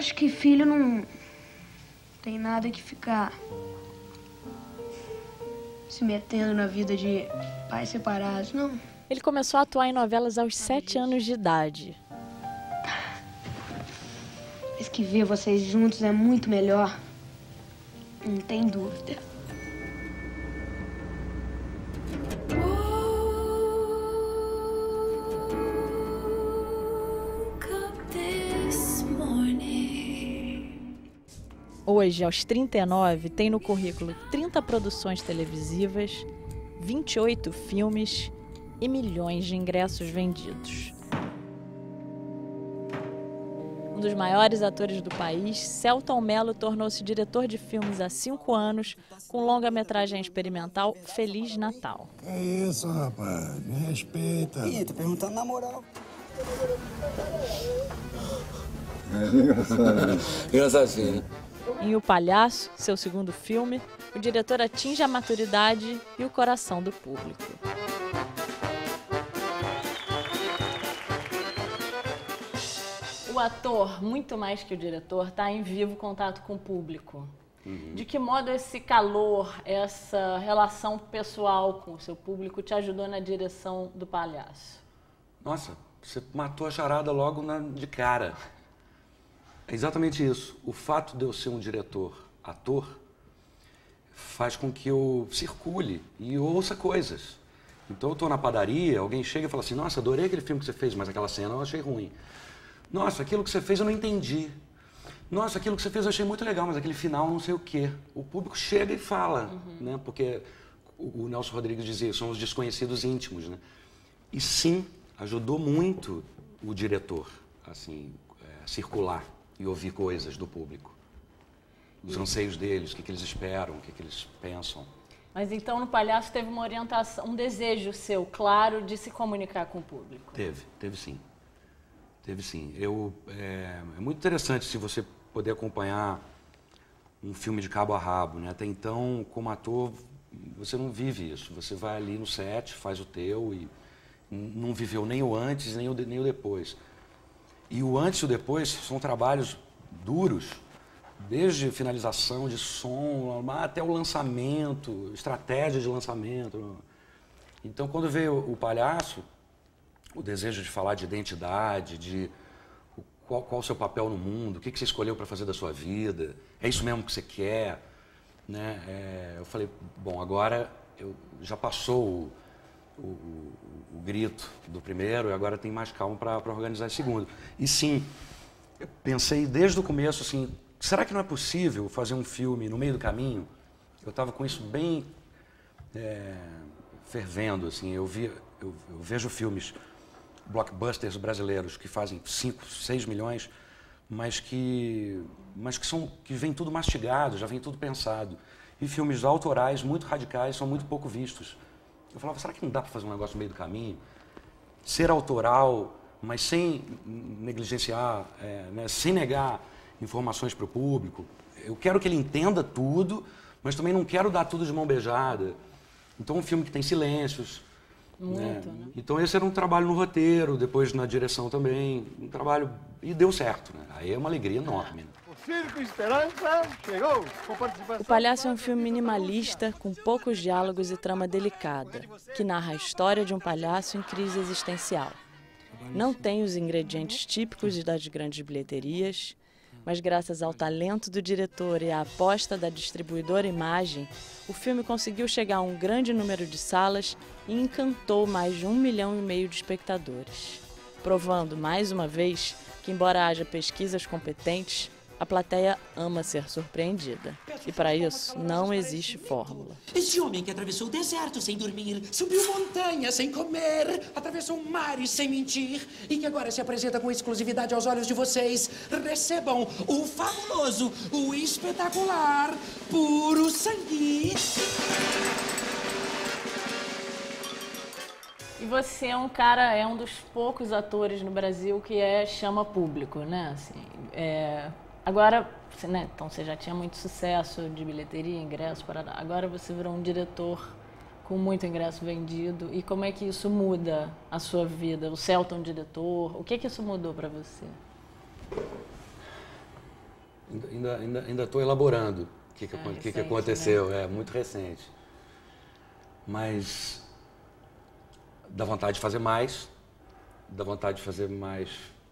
Acho que filho não tem nada que ficar se metendo na vida de pais separados, não. Ele começou a atuar em novelas aos 7 anos de idade. Mas que ver vocês juntos é muito melhor. Não tem dúvida. Hoje, aos 39, tem no currículo 30 produções televisivas, 28 filmes e milhões de ingressos vendidos. Um dos maiores atores do país, Selton Mello tornou-se diretor de filmes há 5 anos, com longa-metragem experimental Feliz Natal. Que isso, rapaz? Me respeita. Ih, tô perguntando na moral. É engraçado. Engraçadinho, né? Em O Palhaço, seu segundo filme, o diretor atinge a maturidade e o coração do público. O ator, muito mais que o diretor, está em vivo contato com o público. De que modo esse calor, essa relação pessoal com o seu público te ajudou na direção do Palhaço? Nossa, você matou a charada logo de cara. É exatamente isso. O fato de eu ser um diretor-ator faz com que eu circule e ouça coisas. Então eu estou na padaria, alguém chega e fala assim, nossa, adorei aquele filme que você fez, mas aquela cena eu achei ruim. Nossa, aquilo que você fez eu não entendi. Nossa, aquilo que você fez eu achei muito legal, mas aquele final não sei o quê. O público chega e fala, né? Porque o Nelson Rodrigues dizia, são os desconhecidos íntimos, né? E sim, ajudou muito o diretor, assim, circular e ouvir coisas do público. Os anseios deles, o que eles esperam, o que eles pensam. Mas então no Palhaço teve uma orientação, um desejo seu, claro, de se comunicar com o público? Teve sim. Teve sim. É muito interessante se você poder acompanhar um filme de cabo a rabo, né? Até então, como ator, você não vive isso. Você vai ali no set, faz o teu e não viveu nem o antes, nem o depois. E o antes e o depois são trabalhos duros, desde finalização de som até o lançamento, estratégia de lançamento. Então, quando veio o Palhaço, o desejo de falar de identidade, de qual o seu papel no mundo, o que você escolheu para fazer da sua vida, é isso mesmo que você quer, né? Eu falei, bom, agora já passou o grito do primeiro e agora tem mais calma para organizar o segundo. E sim, eu pensei desde o começo assim, será que não é possível fazer um filme no meio do caminho? Eu estava com isso bem fervendo, assim, eu vejo filmes blockbusters brasileiros que fazem 5, 6 milhões, mas que vem tudo mastigado, já vem tudo pensado. E filmes autorais muito radicais são muito pouco vistos. Eu falava, será que não dá para fazer um negócio no meio do caminho? Ser autoral, mas sem negligenciar, né, sem negar informações para o público. Eu quero que ele entenda tudo, mas também não quero dar tudo de mão beijada. Então, um filme que tem silêncios. Muito, né? Então, esse era um trabalho no roteiro, depois na direção também. Um trabalho... E deu certo, né? Aí é uma alegria enorme. Né? O Circo Esperança chegou com participação. O Palhaço é um filme minimalista, com poucos diálogos e trama delicada, que narra a história de um palhaço em crise existencial. Não tem os ingredientes típicos das grandes bilheterias, mas graças ao talento do diretor e à aposta da distribuidora Imagem, o filme conseguiu chegar a um grande número de salas e encantou mais de 1,5 milhão de espectadores, provando, mais uma vez, que embora haja pesquisas competentes, a plateia ama ser surpreendida. E para isso, não existe fórmula. Esse homem que atravessou o deserto sem dormir, subiu montanhas sem comer, atravessou mares sem mentir e que agora se apresenta com exclusividade aos olhos de vocês. Recebam o fabuloso, o espetacular, Puro Sangue. E você é um dos poucos atores no Brasil que chama público, né? Assim, agora, né, então você já tinha muito sucesso de bilheteria, ingresso, agora você virou um diretor com muito ingresso vendido. E como é que isso muda a sua vida? O Selton diretor, o que isso mudou para você? ainda estou elaborando o que aconteceu. Né? É muito recente. Mas dá vontade de fazer mais. Dá vontade de fazer mais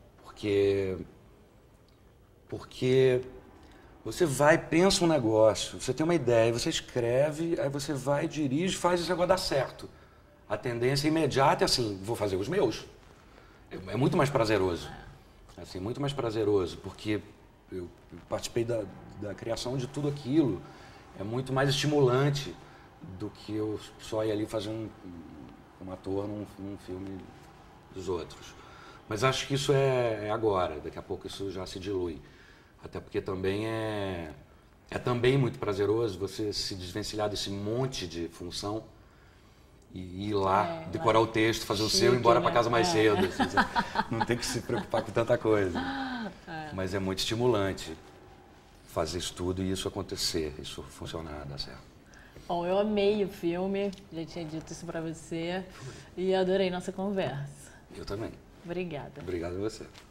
porque você vai, pensa um negócio, você tem uma ideia, você escreve, aí você vai, dirige, faz esse negócio dar certo. A tendência imediata é assim, vou fazer os meus. É muito mais prazeroso. Assim, muito mais prazeroso, porque eu participei da criação de tudo aquilo. É muito mais estimulante do que eu só ir ali fazer um ator num filme dos outros. Mas acho que isso é agora, daqui a pouco isso já se dilui. Até porque também é também muito prazeroso você se desvencilhar desse monte de função e ir lá, decorar o texto, fazer o seu e ir embora para casa mais cedo. Assim, não tem que se preocupar com tanta coisa. Mas é muito estimulante fazer isso tudo e isso acontecer, isso funcionar, dar certo. Bom, eu amei o filme, já tinha dito isso para você, e adorei nossa conversa. Eu também. Obrigada. Obrigado a você.